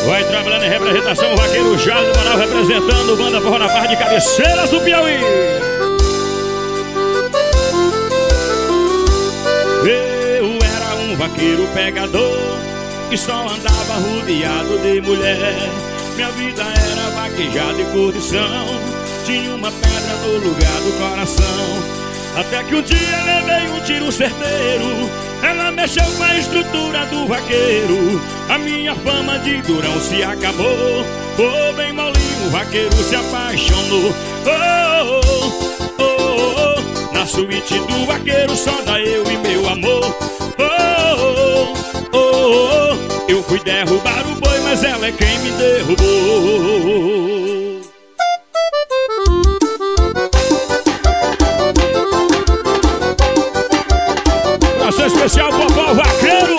Vai trabalhando em representação, o vaqueiro Jales do Manaus representando Banda Forró na Barra de Cabeceiras do Piauí. Eu era um vaqueiro pegador que só andava rodeado de mulher. Minha vida era vaquejada e curtição, tinha uma pedra no lugar do coração. Até que um dia levei um tiro certeiro, ela mexeu com a estrutura do vaqueiro. A minha fama de durão se acabou, oh, bem molinho, o vaqueiro se apaixonou. Oh, oh, oh, oh, na suíte do vaqueiro só dá eu e meu amor. Oh, oh, oh, oh, eu fui derrubar o boi, mas ela é quem me derrubou. Especial Popó Vaqueiro.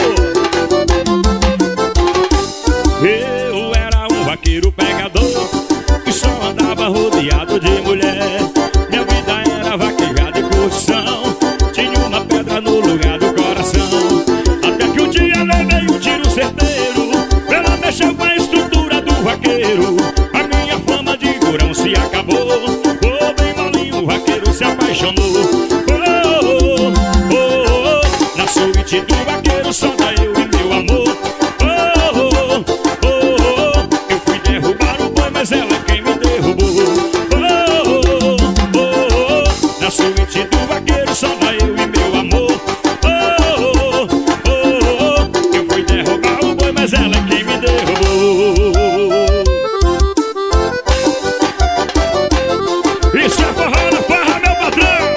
Eu era um vaqueiro pegador que só andava rodeado de mulher. Minha vida era vaquejada e curtição, tinha uma pedra no lugar do coração. Até que um dia levei um tiro certeiro, ela mexeu com a estrutura do vaqueiro. A minha fama de durão se acabou, oh, bem molinho, o vaqueiro se apaixonou. Suíte do vaqueiro só dá eu e meu amor. Oh, oh, oh, oh, eu fui derrubar o boi, mas ela é quem me derrubou. Oh, oh, oh, oh, na suíte do vaqueiro só dá eu e meu amor. Oh, oh, oh, eu fui derrubar o boi, mas ela é quem me derrubou. Isso é forró na farra, meu patrão.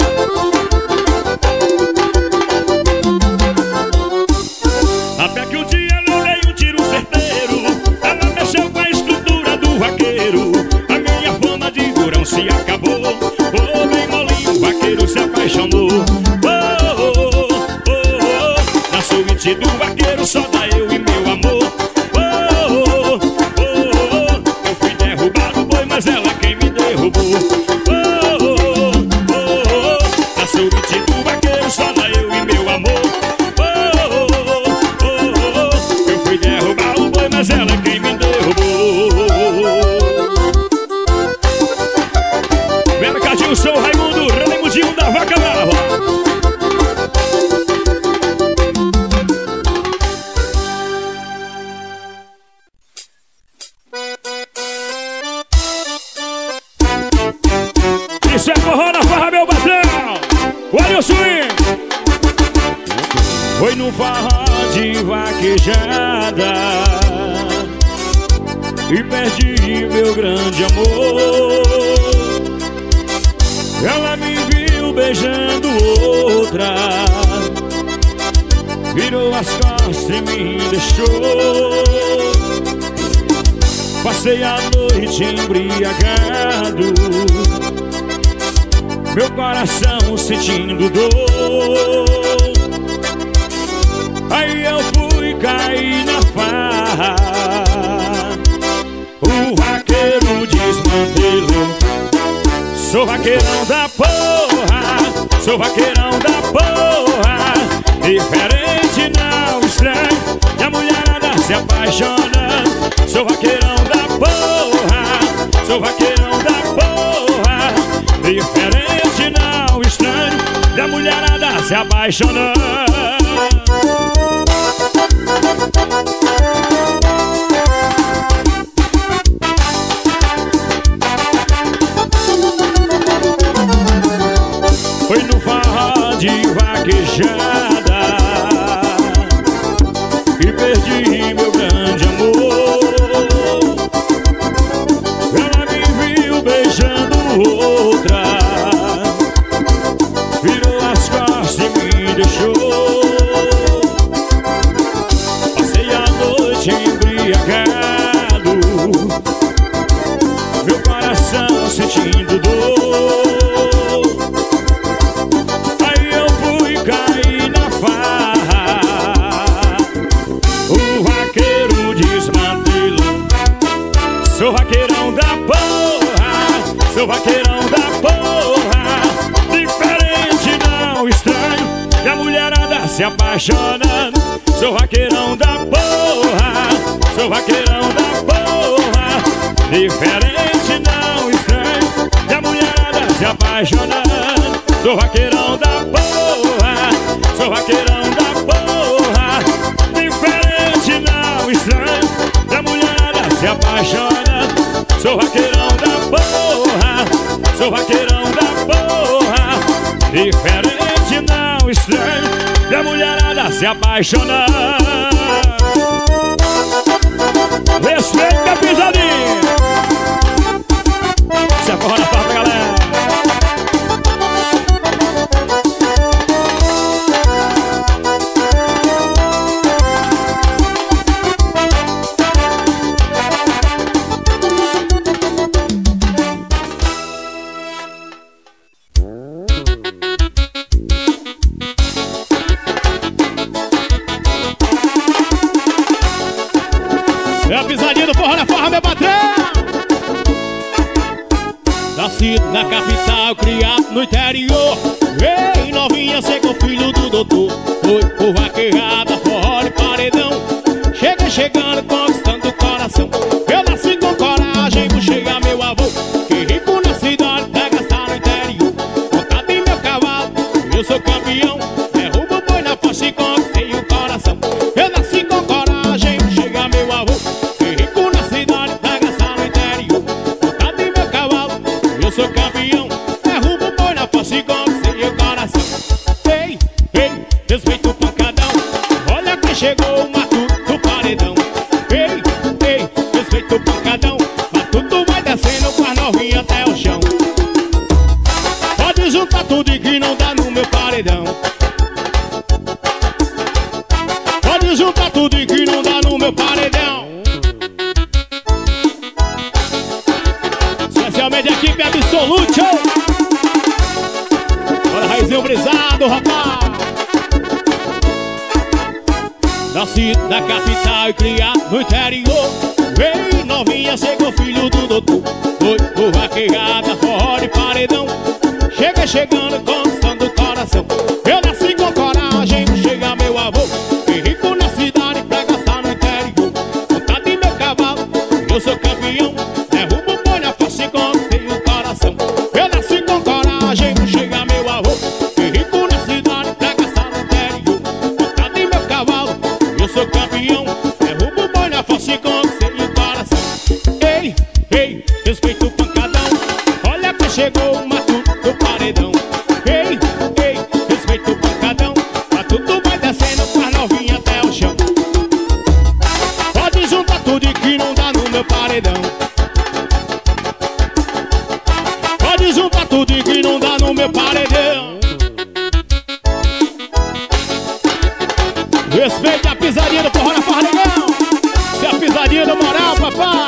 Até que um dia levei um tiro certeiro, ela mexeu com a estrutura do vaqueiro. A minha fama de durão se acabou, oh, bem molinho, o vaqueiro se apaixonou. Oh, oh, oh, oh, na suíte do vaqueiro só dá eu e meu amor. Oh, oh, oh, oh, eu fui derrubar o boi, mas ela é quem me derrubou. Oh, oh, oh, oh, na suíte do vaqueiro só dá eu e meu amor. Mas ela é quem me derrubou. Mercadinho São Raimundo, Raimundinho da Vaca Brava. Isso é forró na farra, meu patrão. Olha o swing. Foi no forró de vaquejada e perdi meu grande amor. Ela me viu beijando outra, virou as costas e me deixou. Passei a noite embriagado, meu coração sentindo dor. Aí eu fui cair na farra, o vaqueiro desmantelou. Sou vaqueirão da porra, sou vaqueirão da porra. Diferente não estranho, e a mulherada se apaixona. Sou vaqueirão da porra, sou vaqueirão da porra. Diferente não estranho, e a mulherada se apaixona. Foi no forró de vaquejada e perdi meu grande amor. Ela me viu beijando outra, virou as costas e me deixou. Passei a noite embriagado, meu coração sentindo dor. Aí eu fui cair na farra, o vaqueiro desmantelou. Sou vaqueirão da porra, sou vaqueirão da porra. Diferente não estranho, e a mulherada se apaixona. Sou vaqueirão da porra, sou vaqueirão da porra. diferente não estranho, e a mulherada se apaixonando. Sou vaqueirão da porra, sou vaqueirão da porra, diferente não estranho, e a mulherada se apaixonando. Sou vaqueirão da porra, sou vaqueirão da porra, diferente não estranho, e a mulherada se apaixonando. Respeita a pisadinha. Se acorda na porta, galera. É a pisadinha do forró na farra, meu patrão. Nascido na capital, criado no interior. Ei, novinha, sei que o filho do doutor. Foi por vaqueirada, forró de paredão. Chega chegando, conquistando o coração. Eu nasci com coragem, puxei a meu avô. Que rico na cidade, pega estar no interior. Montado em meu cavalo, eu sou campeão. Derrubo o boi na fossa e conquistei o coração. Eu nasci com coragem, puxei a meu avô. Eu sou campeão, derrubo o boi na fossa e conquistei o coração. Ei, ei, respeita o pancadão. Olha quem chegou, o matuto do paredão. Ei, ei, respeita o pancadão. Matuto vai descendo com as novinhas até o chão. Pode juntar tudo e que não dá no meu paredão. Pode juntar tudo e que não dá no meu paredão. Especialmente a equipe Absolute. Olha, raizinho brisado, rapaz. Nascido na capital e criado no interior. Ei, novinha, chegou filho do doutor. Foi por vaqueirada, forró de paredão. Chega chegando, conquistando o coração. Eu nasci com coragem, chega meu avô. Que rico na cidade, pra gastar no interior. Montado em meu cavalo, eu sou campeão. Derrubo o boi na fossa e conquistei o coração. Eu nasci com coragem, chega meu avô. Que rico na cidade, pra gastar no interior. Montado em meu cavalo, eu sou campeão. Derrubo o boi na fossa e conquistei o coração. Ei, ei, respeita o pancadão. Olha quem chegou, o matuto do paredão. Ei, ei, respeita o pancadão. Matuto vai descendo com as novinhas até o chão. Pode juntar tudo e que não dá no meu paredão. Pode juntar tudo e que não dá no meu paredão. Respeita a pisadinha do forró na farra, negão. Se a pisadinha do moral, papai.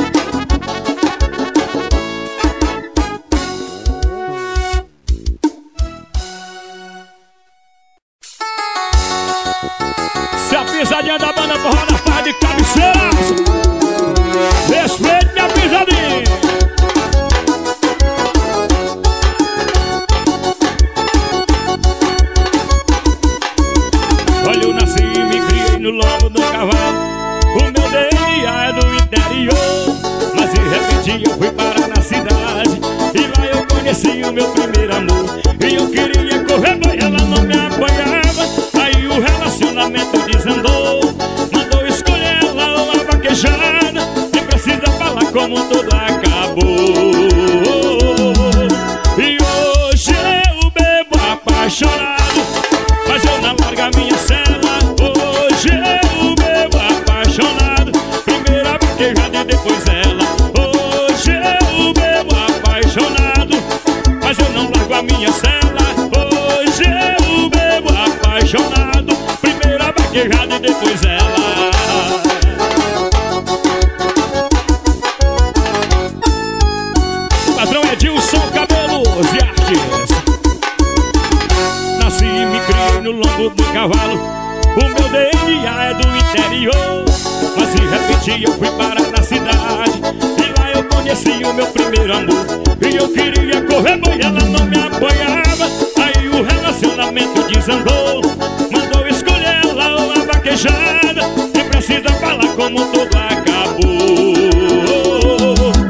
Se a pisadinha da banda forró na farra de cabeceira. Respeite a pisadinha. Olha, eu nasci e me criei no lombo do cavalo. O meu DNA é do interior, mas de repente eu fui parar na cidade. E lá eu conheci o meu primeiro amor. E eu queria correr, mas ela não me apoiava. Aí o relacionamento desandou. Mandou escolher ela uma vaquejada. Nem precisa falar como tudo acabou. E hoje eu bebo apaixonado, mas eu não largo a minha cela. Hoje eu bebo apaixonado. Primeira vaquejada e depois ela. Hoje eu bebo apaixonado, mas eu não largo a minha cela. Hoje eu bebo apaixonado. Primeira vaquejada e depois ela. O patrão é Edilson Cabelos e Artes. Nasci e me criei no lombo do cavalo. O meu DNA é do interior, mas de repente eu fui parar na cidade. E lá eu conheci o meu primeiro amor. E eu queria correr, mas ela não me apoiava. Aí o relacionamento desandou. Mandou escolher ela uma vaquejada. Nem precisa falar como tudo acabou.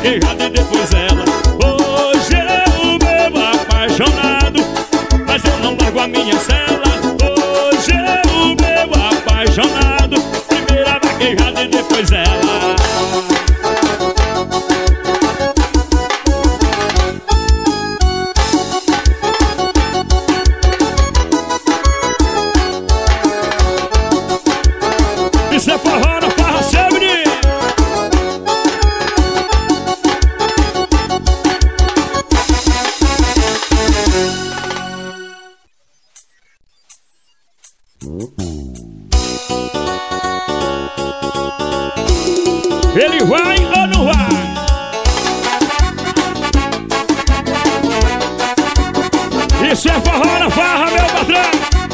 vaquejada e depois ela. Hoje eu bebo apaixonado, mas eu não largo a minha cela. Hoje eu bebo apaixonado, primeira vaquejada e depois ela. Isso é forró na farra, seu menino. Ele vai ou não vai? Isso é forró na farra, meu patrão.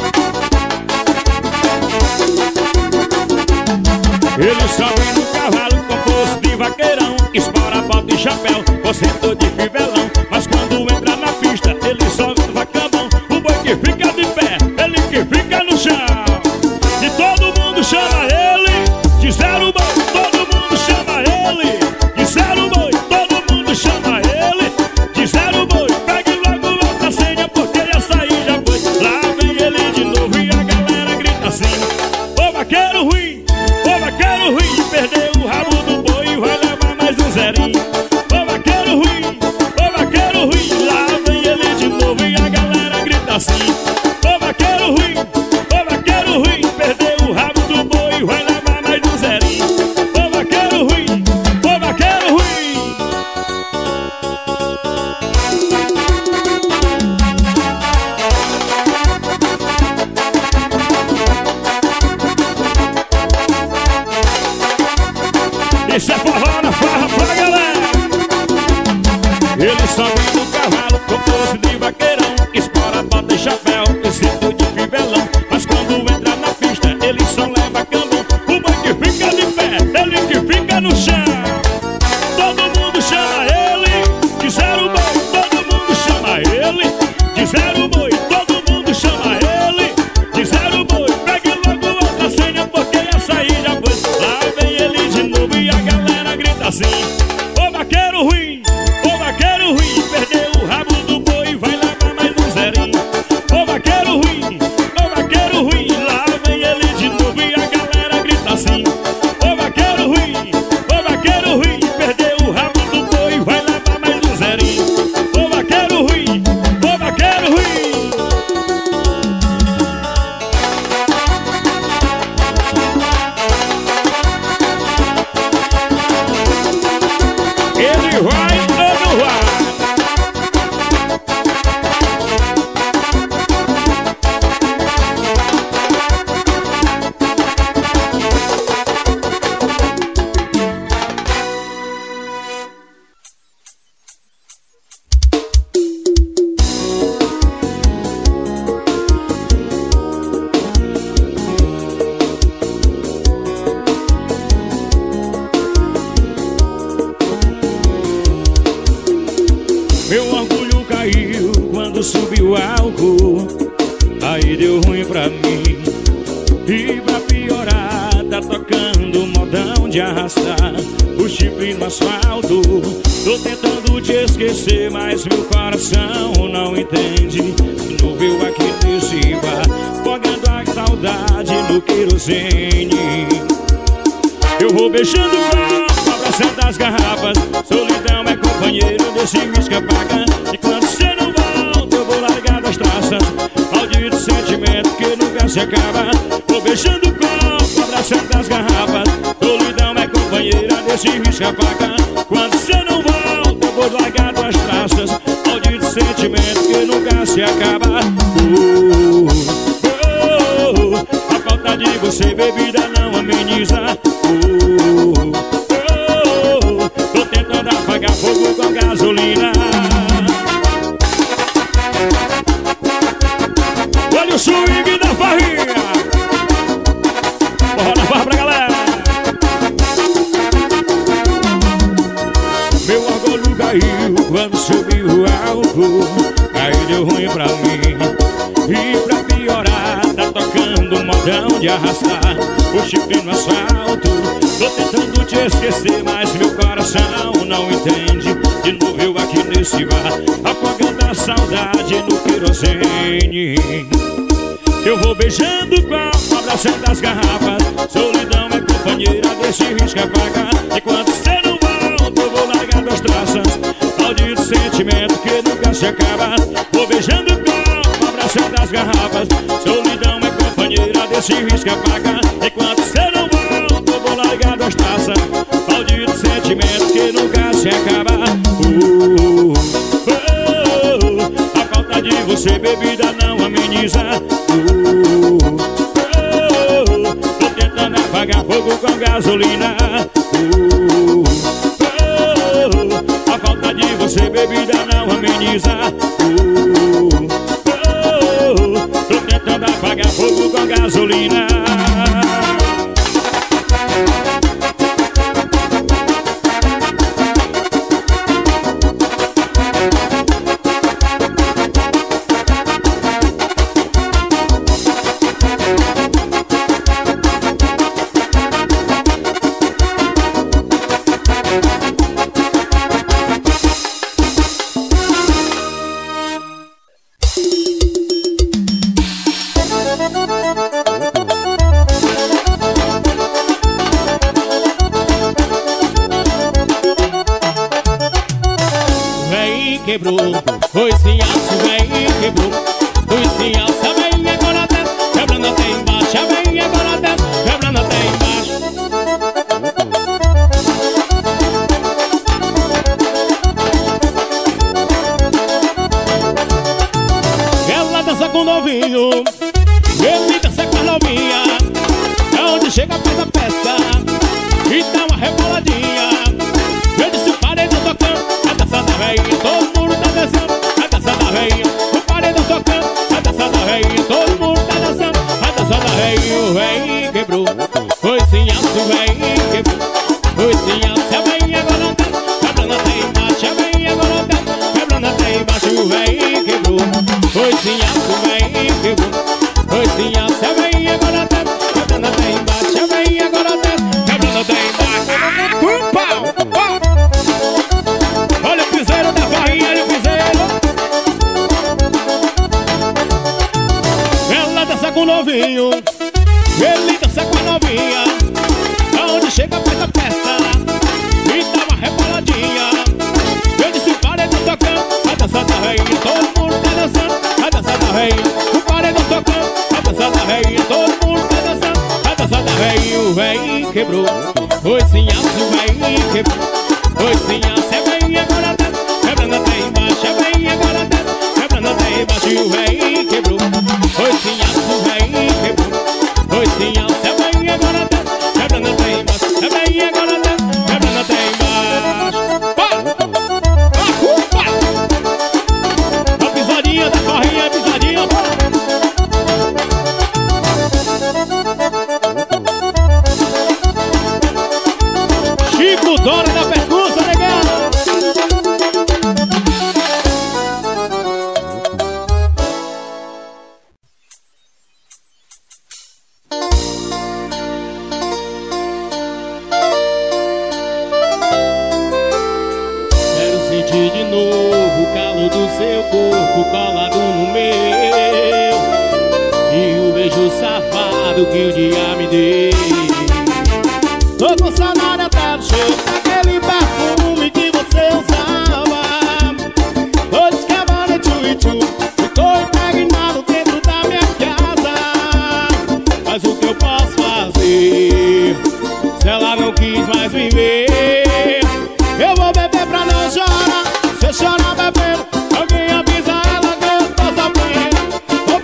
Ele sobe no cavalo com poço de vaqueirão, espora, bota e chapéu, concentrou de fivelão. Mas quando entra na pista, ele sobe no vacamão. O boi que fica de pé, ele que fica no chão. E todo mundo chama ele de zero boi, todo mundo chama ele de zero boi, todo mundo chama ele de zero boi. Pegue logo outra senha porque essa aí já foi. Lá vem ele de novo e a galera grita assim: ô vaqueiro ruim, ô vaqueiro ruim, perdeu o rabo do boi e vai levar mais um zerinho. Ô vaqueiro ruim, lá vem ele de novo e a galera grita assim: ô vaqueiro ruim, perdeu o rabo do boi e vai levar mais um zerinho. Ô vaqueiro ruim, ô vaqueiro ruim. Isso é forró na farra pra galera. Ele sobe no cavalo com poço de vaqueirão, espora, bota e chapéu, cinto de fivelão. Mas quando entra na pista, ele só leva cambão. O boi que fica de pé, ele que fica no chão. Todo mundo chama ele de zero boi, todo mundo chama ele de zero boi, todo mundo chama ele de zero boi. Pegue logo outra senha porque essa aí já foi. Lá vem ele de novo e a galera grita assim: ô vaqueiro ruim, perdeu o rabo do boi e vai levar mais um zerinho. Ô vaqueiro ruim, lá vem ele de novo e a galera grita assim: ô vaqueiro ruim, perdeu o rabo do boi e vai levar mais um zerinho. Ô vaqueiro ruim, ele vai ou não vai? Meu orgulho caiu quando subiu o álcool, aí deu ruim pra mim. E pra piorar, tá tocando modão de arrastar o chifre no asfalto. Tô tentando te esquecer, mas meu coração não entende. Não viu aqui nesse bar, fogando a saudade no querosene. Eu vou beijando o copo, abraçando as garrafas. Solidão é companheiro desse uísque apaga. E quando você não volta, eu vou largar das traças. Maldito sentimento que nunca se acaba. Vou beijando o copo, abraçando as garrafas. Solidão é companheira desse uísque apaga. Quando você não volta, eu vou largar das traças. Maldito sentimento que nunca se acaba. A falta de você, bebida, não ameniza. Tô tentando apagar fogo com gasolina. Olha o swing da farrinha. Forró na farra pra galera. Meu orgulho caiu quando subiu o álcool, aí deu ruim pra mim. E pra piorar, tá tocando dando modão de arrastar o chifre no asfalto. Tô tentando te esquecer, mas meu coração não entende. De novo eu aqui nesse bar, afogando a saudade no querosene. Eu vou beijando o copo, abraçando as garrafas. Solidão é companheira desse risca-faca. Enquanto cê não volta, eu vou largar meus traças. Maldito sentimento que nunca se acaba. Vou beijando o copo, abraçando as garrafas. Solidão é companheira desse risca-faca. Enquanto cê não volta, eu vou largar meus traças. Maldito sentimento que nunca se acaba. A falta de você, bebida, não ameniza. Tô tentando apagar fogo com gasolina. A falta de você, bebida, não ameniza. Tô tentando apagar fogo com gasolina. Quebrou, foi sem aço, vem e quebrou. Foi sem alça, vem agora desce. Quebrando até embaixo, vem agora desce. Quebrando até embaixo. Ela dança com novinho, ele dança com a novinha. Aonde chega faz a festa e dá uma reboladinha. Eu disse o paredão tocando, a dança da velhinha, todo mundo tá dançando. A dança da velhinha, o paredão tocando, a dança da velhinha, todo mundo tá dançando. A dança da velhinha, o velhinho quebrou. Foi sem aço, o velhinho quebrou. Foi sem aço, a velhinha agora desce. Quebrando até embaixo, a velhinha agora desce. Quebrando até embaixo, o velhinho quebrou. Foi sem aço, o velhinho quebrou. Foi sem aço, a velhinha agora desce. Quebrando até embaixo, a velhinha agora desce. Quebrando até embaixo. Pau! Olha o piseiro da barrinha, olha o piseiro. Ela dança com o novinho, ele dança com a novinha. Aonde chega faz a festa e dá uma reboladinha. Eu disse o paredão tocando, a dança da rainha, todo mundo tá dançando. A dança da rainha, o paredão tocando, a dança da rainha, todo mundo tá dançando. A dança da rainha, o velhinho quebrou. Foi sem aço, o velhinho quebrou. Foi sem aço, a velhinha agora desce. Quebrando até embaixo, a velhinha agora desce. Quebrando até embaixo, o velhinho quebrou. Foi sem aço, o velhinho quebrou. Foi sem aço, a velhinha agora desce. Quebrando até embaixo, a velhinha agora desce. Quebrando até embaixo. Pá! Pá! A pisadinha da corrinha, a pisadinha, pá! Chico Dora da percussa, negão! Quero sentir de novo o calor do seu corpo colado no meu e o beijo safado que o dia me deu. Tô com saudade até do cheiro daquele perfume que você usava. Tô descavando e tô impregnado dentro da minha casa. Mas o que eu posso fazer se ela não quis mais viver? Eu vou beber pra não chorar. Se eu chorar bebendo, alguém avisa ela que eu tô sofrendo. Tô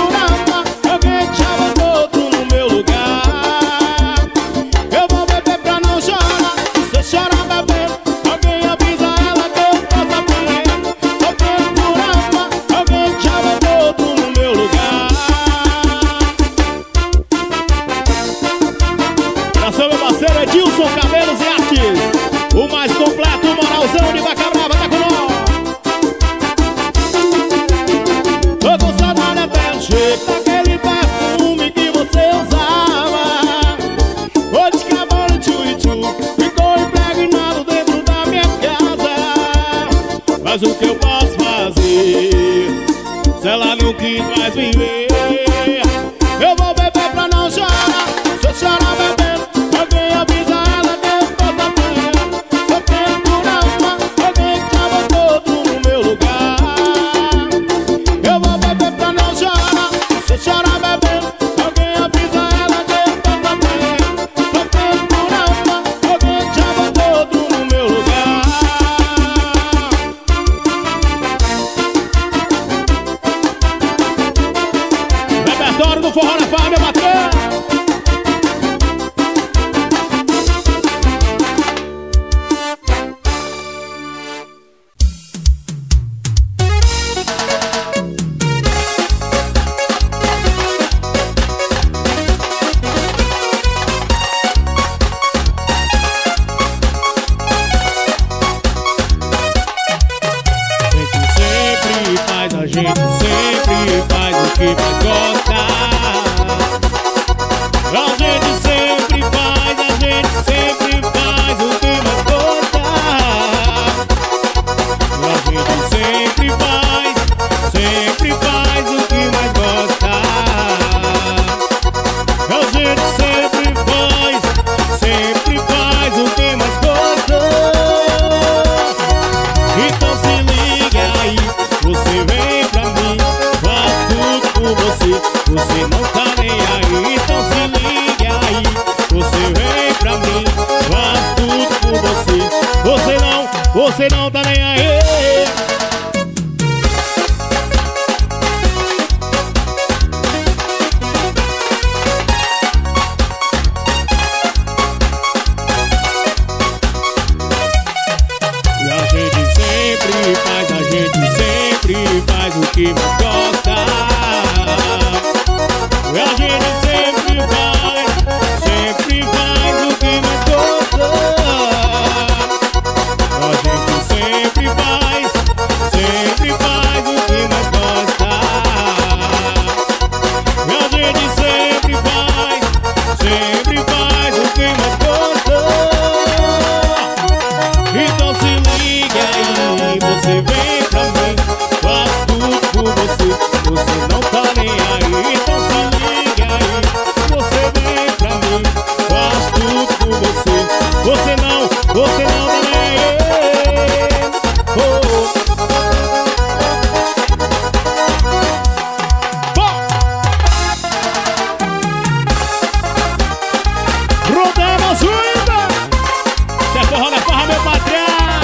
procurando alguém que já botou outro no meu lugar. Eu vou beber pra mas o que eu posso fazer? Se ela não quis mais me ver, eu vou beber pra não chorar. Se eu chorar bebendo, alguém avisa ela que eu tô sofrendo. Sofrendo por alma, alguém que já botou tudo no meu lugar. Eu vou beber pra não chorar. Se eu chorar bebendo, alguém avisa ela que eu tô sofrendo. Sofrendo por alma, alguém que já botou tudo no meu lugar. Repertório do Forró na Farra, meu patrão. A gente sempre faz o que mais gosta. A gente sempre faz o que mais gosta. A gente sempre faz o que mais gosta. A gente sempre faz o que mais gosta. Então se liga aí, você vem pra mim, faz tudo por você, você não tá nem aí. Então se liga aí, você vem pra mim, faz tudo por você, você não tá nem aí. E a gente sempre faz o que mais gosta. E a gente sempre faz o que mais gosta. A gente sempre faz o que mais gosta. E a gente sempre faz o que mais gosta. Então se liga aí, você vem pra mim, faz tudo por você, você não tá nem aí. Então se liga aí, você vem pra mim, faz tudo por você, você não tá nem aí. Rodando a suída, você forró na farra, meu patrão.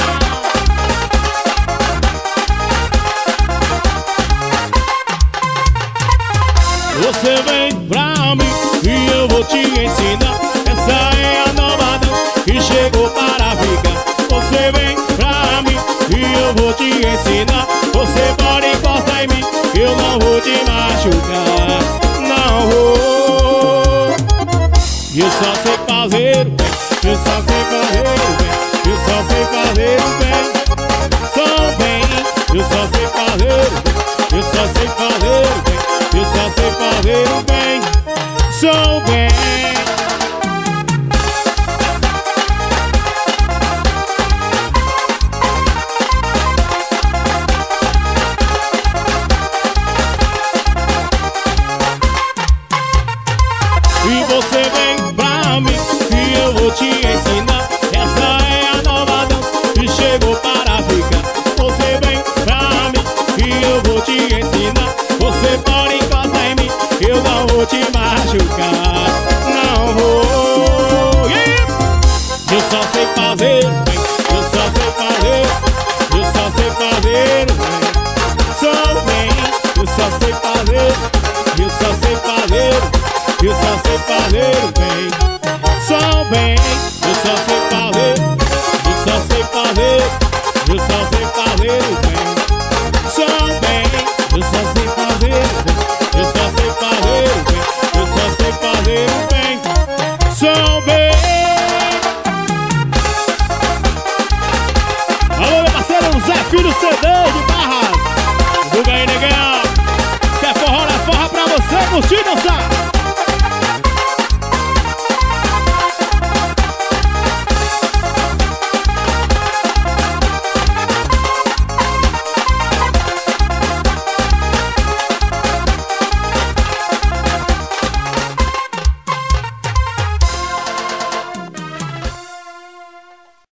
Você vem pra mim e eu vou te ensinar. Essa é a nova dança que chegou para ficar. Você vem pra mim e eu vou te ensinar. Você pode encostar em mim, eu não vou te machucar. Não vou. Eu só sei fazer o bem, eu só sei fazer o bem, eu só sei fazer o bem. Só bem, eu só sei fazer o bem, eu só sei fazer o bem. Eu só sei fazer o bem, sou bem. E você vem pra mim e eu vou te ensinar. Essa é a nova dança que chegou para ficar. Você vem pra mim e eu vou te ensinar. Você pode encostar em mim, eu não vou te machucar. Não vou. Eu só sei fazer o bem, eu só sei fazer, eu só sei fazer o bem. Sou bem, eu só sei fazer, eu só sei fazer, eu só sei fazer o bem. Sou bem, eu só sei fazer, eu só sei fazer, eu só sei fazer o bem. Sou bem, eu só sei fazer o bem, eu só sei fazer o bem, eu só sei fazer o bem. Sou bem. Alô, meu parceiro Zé Filho CD de Barras. Divulga aí, negão. Se é forró na forra pra você curtir, dançar.